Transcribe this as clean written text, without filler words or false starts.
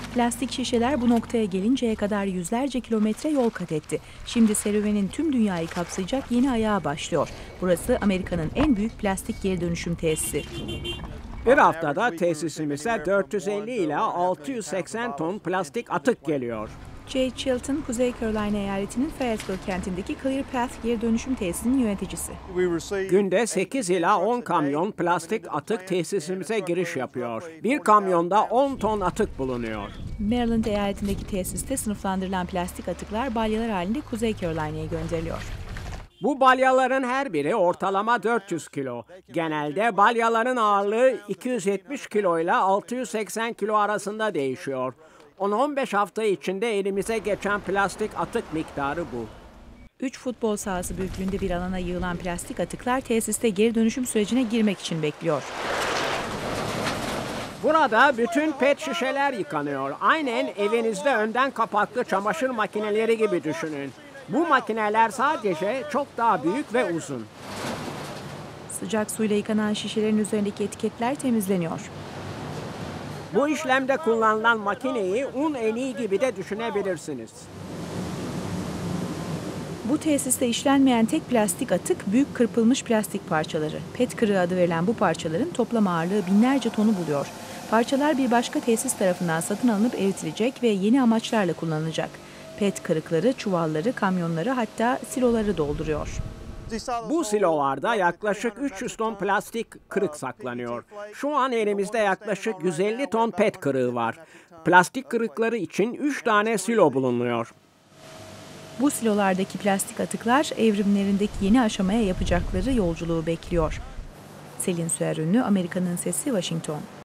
Plastik şişeler bu noktaya gelinceye kadar yüzlerce kilometre yol kat etti. Şimdi serüvenin tüm dünyayı kapsayacak yeni ayağı başlıyor. Burası Amerika'nın en büyük plastik geri dönüşüm tesisi. Bir haftada tesisimize 450 ila 680 ton plastik atık geliyor. Jay Chilton, Kuzey Carolina eyaletinin Fayetteville kentindeki Clear Path geri dönüşüm tesisinin yöneticisi. Günde 8 ila 10 kamyon plastik atık tesisimize giriş yapıyor. Bir kamyonda 10 ton atık bulunuyor. Maryland eyaletindeki tesiste sınıflandırılan plastik atıklar balyalar halinde Kuzey Carolina'ya gönderiliyor. Bu balyaların her biri ortalama 400 kilo. Genelde balyaların ağırlığı 270 kilo ile 680 kilo arasında değişiyor. 10-15 hafta içinde elimize geçen plastik atık miktarı bu. 3 futbol sahası büyüklüğünde bir alana yığılan plastik atıklar tesiste geri dönüşüm sürecine girmek için bekliyor. Burada bütün pet şişeler yıkanıyor. Aynen evinizde önden kapaklı çamaşır makineleri gibi düşünün. Bu makineler sadece çok daha büyük ve uzun. Sıcak suyla yıkanan şişelerin üzerindeki etiketler temizleniyor. Bu işlemde kullanılan makineyi un eniği gibi de düşünebilirsiniz. Bu tesiste işlenmeyen tek plastik atık büyük kırpılmış plastik parçaları. PET kırığı adı verilen bu parçaların toplam ağırlığı binlerce tonu buluyor. Parçalar bir başka tesis tarafından satın alınıp eritilecek ve yeni amaçlarla kullanılacak. PET kırıkları, çuvalları, kamyonları hatta siloları dolduruyor. Bu silolarda yaklaşık 300 ton plastik kırık saklanıyor. Şu an elimizde yaklaşık 150 ton PET kırığı var. Plastik kırıkları için 3 tane silo bulunuyor. Bu silolardaki plastik atıklar evrimlerindeki yeni aşamaya yapacakları yolculuğu bekliyor. Selin Süer Ünlü, Amerika'nın Sesi, Washington.